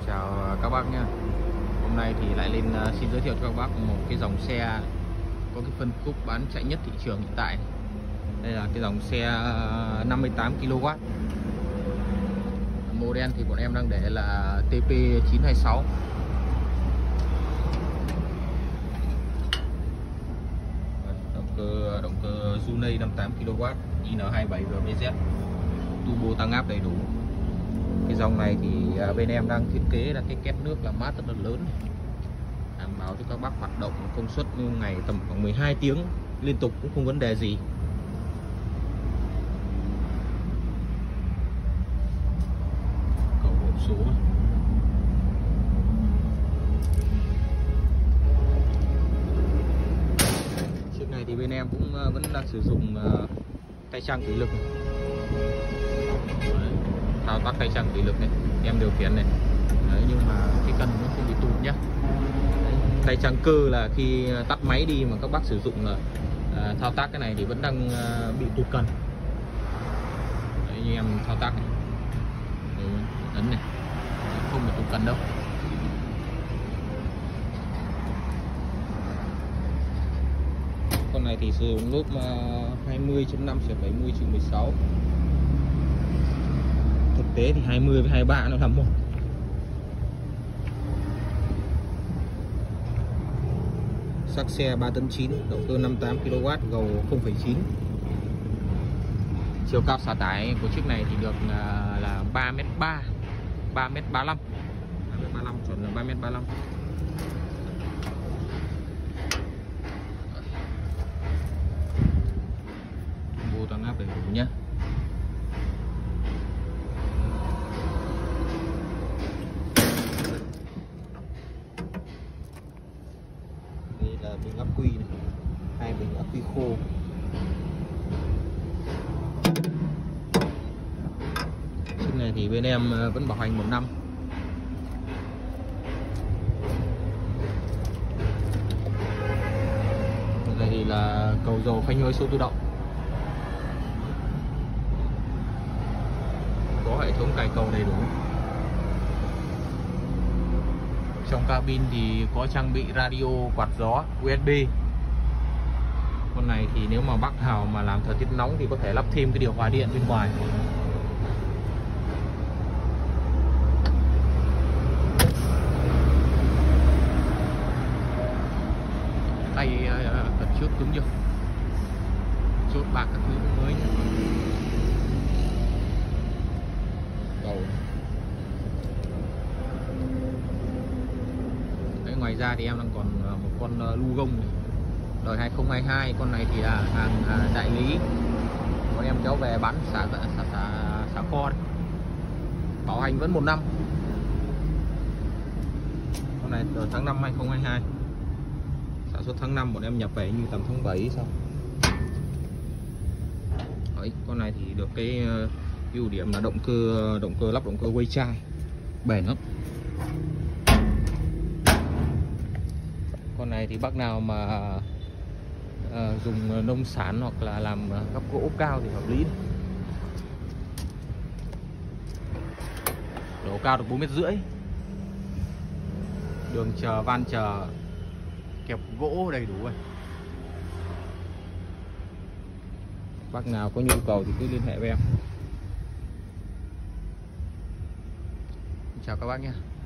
Chào các bác nhé. Hôm nay thì lại lên xin giới thiệu cho các bác một cái dòng xe có cái phân khúc bán chạy nhất thị trường hiện tại. Đây là cái dòng xe 58 kW. Model thì bọn em đang để là TP926. Động cơ Hyundai 58 kW IN27GBZ, turbo tăng áp đầy đủ. Cái dòng này thì bên em đang thiết kế là cái két nước làm mát rất là lớn, đảm bảo cho các bác hoạt động công suất như ngày tầm khoảng 12 tiếng liên tục cũng không vấn đề gì. Cầu hộp số. Chiếc này thì bên em cũng vẫn đang sử dụng tay trang thủy lực. Đấy, thao tác tay trang thủy lực này, em điều khiển này. Đấy, nhưng mà cái cần nó không bị tụt nhá. Tay trang cơ là khi tắt máy đi mà các bác sử dụng là thao tác cái này thì vẫn đang bị tụt cần. Đấy, như em thao tác này, ấn này, không bị tụt cần đâu. Con này thì sử dụng lốp 20.5/70/16. Thực tế thì 20 với 23 nó là một. Xắc xe 3,9 tấn, động cơ 58 kW, gầu 0,9. Chiều cao xả tải của chiếc này thì được là 3m3, 3m35. 3m35, chuẩn là 3m35. Vô tăng áp đầy đủ nhé. Đây là bình ắc quy này, 2 bình ắc quy khô. Chiếc này thì bên em vẫn bảo hành 1 năm. Đây thì là cầu dầu phanh hơi số tự động, có hệ thống cài cầu đầy đủ. Trong cabin thì có trang bị radio, quạt gió, USB. Con này thì nếu mà bác Hào mà làm thời tiết nóng thì có thể lắp thêm cái điều hòa điện bên ngoài. Tay ấn trước cứng chưa? Chốt bạc các thứ mới nhé. Cầu. Đấy, ngoài ra thì em đang còn một con Lugong này, đời 2022. Con này thì là hàng đại lý, bọn em kéo về bán xả kho đấy. Bảo hành vẫn 1 năm. Con này từ tháng 5 2022, sản xuất tháng 5, bọn em nhập về như tầm tháng 7 xong. Đấy, con này thì được cái ưu điểm là động cơ lắp động cơ quay chai bền lắm. Con này thì bác nào mà dùng nông sản hoặc là làm gấp gỗ cao thì hợp lý. Độ cao được 4,5 m. Đường chờ, van chờ, kẹp gỗ đầy đủ rồi. Bác nào có nhu cầu thì cứ liên hệ với em. Chào các bác nhé.